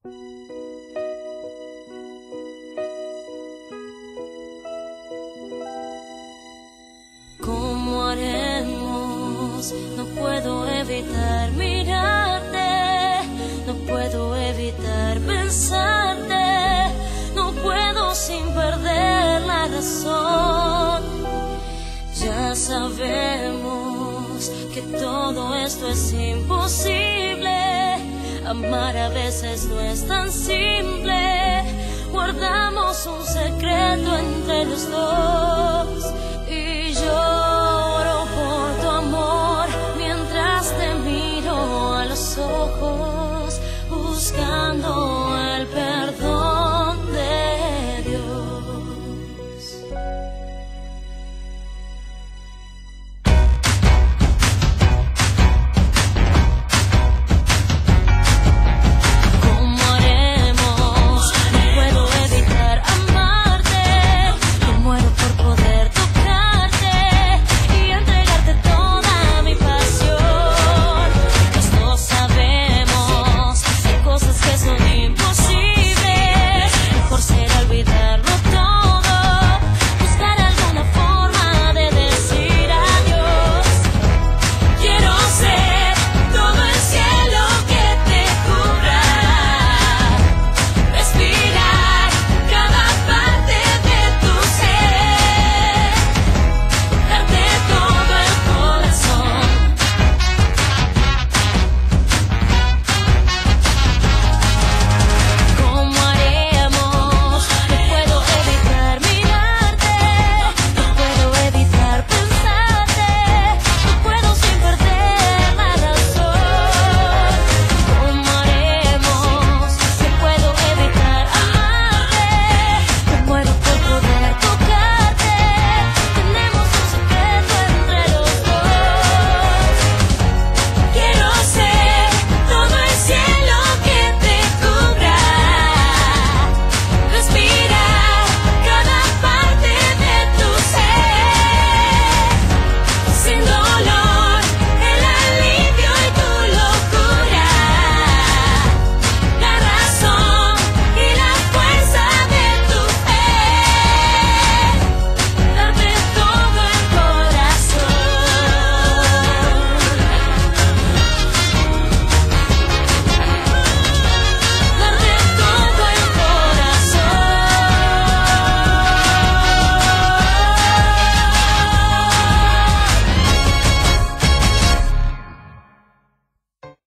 ¿Cómo haremos? No puedo evitar mirarte, no puedo evitar pensarte, no puedo sin perder la razón. Ya sabemos que todo esto es imposible, amar a veces no es tan simple, guardamos un secreto entre los dos.